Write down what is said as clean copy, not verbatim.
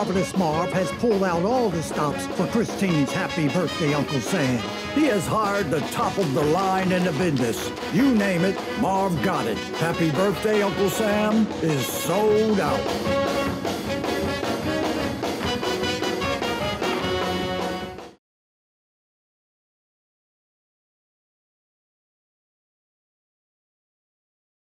Marvelous Marv has pulled out all the stops for Christine's happy birthday, Uncle Sam. He has hired the top of the line in the business. You name it, Marv got it. Happy birthday, Uncle Sam is sold out.